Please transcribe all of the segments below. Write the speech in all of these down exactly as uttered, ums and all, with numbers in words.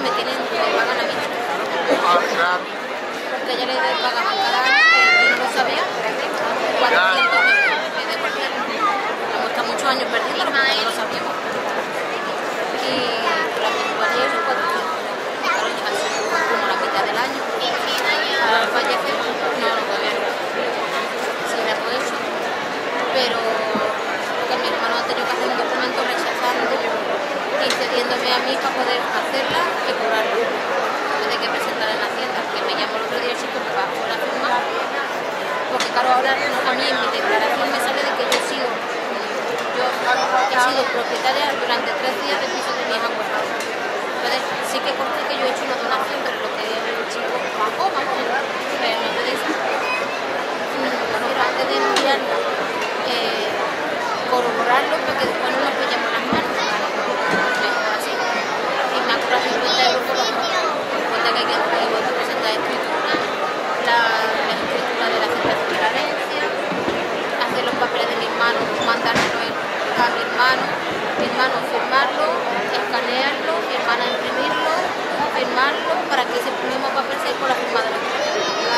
me tienen, me pagan a mí. Ah, claro. Porque ella le pagaban cada año, que yo no lo sabía, cuatrocientos euros me devolvieron. Hemos estado muchos años perdidos, porque no lo sabíamos. Y la mensualidad es cuatrocientos. Claro, llega a ser como la mitad del año. Al fallecer, no, no todavía no. Sí, me hago eso. Pero porque mi hermano ha tenido que hacer un documento rechazando y cediéndome a mí para poder hacerla y cobrarla. Tiene que presentar en la Hacienda, que me llamó el otro día el chico que va a poder firmar. Porque claro, ahora a mí en mi declaración me sale de que yo he sido, yo he sido propietaria durante tres días del piso de mi hija guardado. Entonces sí que conste que yo he hecho una donación, pero lo que el chico bajó, vamos, pero no te dice. Bueno, antes de enviarla, eh, corroborarlo para que después no nos pillamos las manos. Mejor así. Y me ha cobrado cincuenta euros por los dos. Cuenta que hay que presentar escritura, la, la escritura de la aceptación de la herencia, hacer los papeles de mi hermano, mandármelo a mi hermano, mi hermano firmarlo, escanearlo, mi hermana imprimirlo, firmarlo, para que ese mismo papel sea con la firma de la mujer.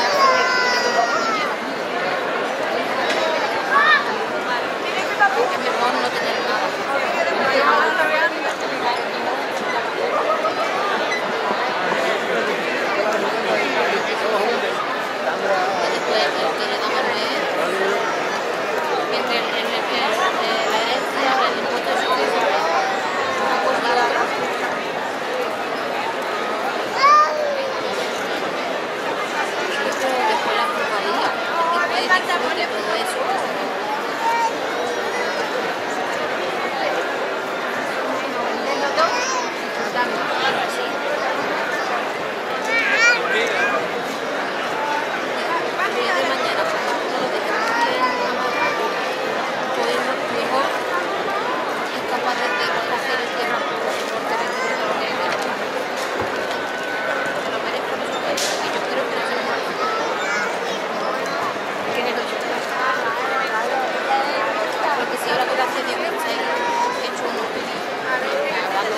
Es mejor no tener nada. Después lo que le damos es entre el, el, el, la herencia, el impuesto de sucesión, una cosa y la otra. Después la plusvalía, después de todo eso.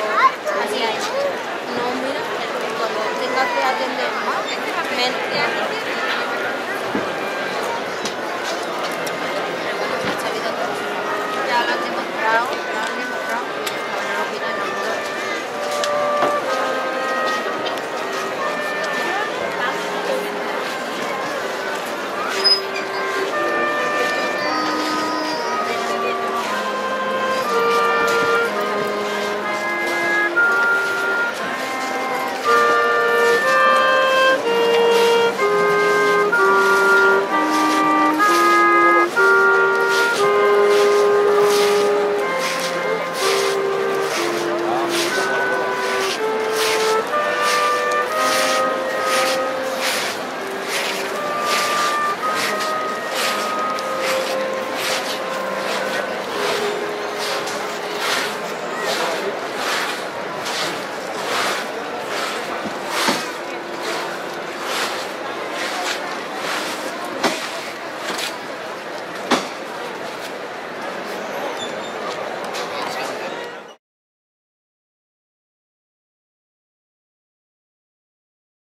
Atender más, menos.